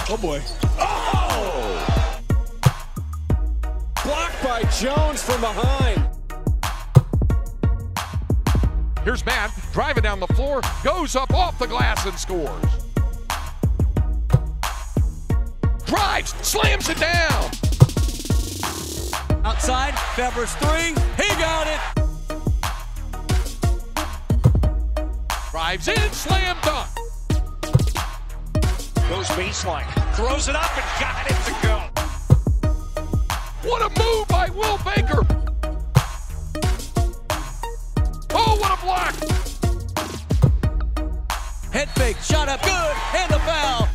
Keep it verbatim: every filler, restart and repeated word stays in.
Oh, boy. Oh! Blocked by Jones from behind. Here's Matt driving down the floor, goes up off the glass and scores. Drives, slams it down. Outside, Fevers three, he got it. Drives in, slam dunk. Goes baseline, throws it up and got it to go. What a move by Will Baker. Oh, what a block. Head fake, shot up good, and the foul.